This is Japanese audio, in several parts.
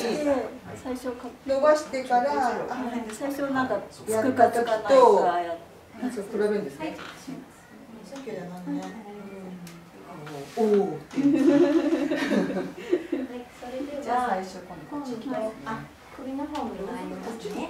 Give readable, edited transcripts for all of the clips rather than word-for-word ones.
最初か伸ばしてから最初なんかつくかつかないかや比べるんですね。 さっきじゃないね。 おお。 じゃあ最初こっち首の方に参りますね。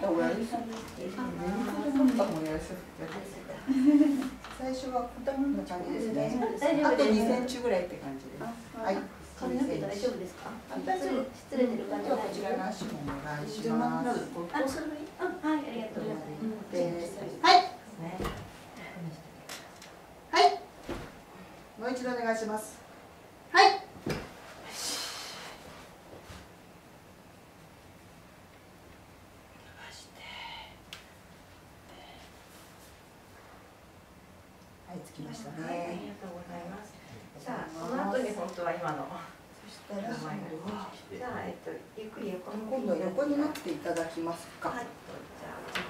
最初はこんな感じですね。 大丈夫です。 あと2センチぐらいって感じです。はい。 髪の毛大丈夫ですか？大丈夫。失礼てる感じ。 こちらの足もお願いします。 はい、ありがとうございます。 はい。はい。もう一度お願いします。はい。はい、つきましたね。 ありがとうございます。じゃあ、その後に本当は今の。 そしたら、じゃあ、ゆっくり横に。 今度は横になっていただきますか。 はい。じゃあ、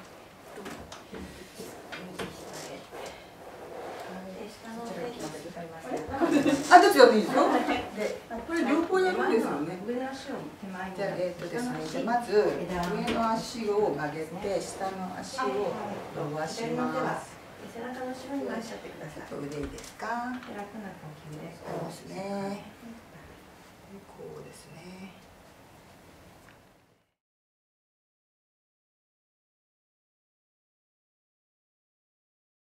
右下へ。下の手に使います。 あ、どっちでもいいですよ。で、これ両方やるんですよね。 上の足を手前に。 じゃあ、ですね。まず上の足を曲げて、下の足を伸ばします。 背中の後ろに回しちゃってください。 ちょっと腕いいですか。 楽な呼吸です。 そうですね。こうですね。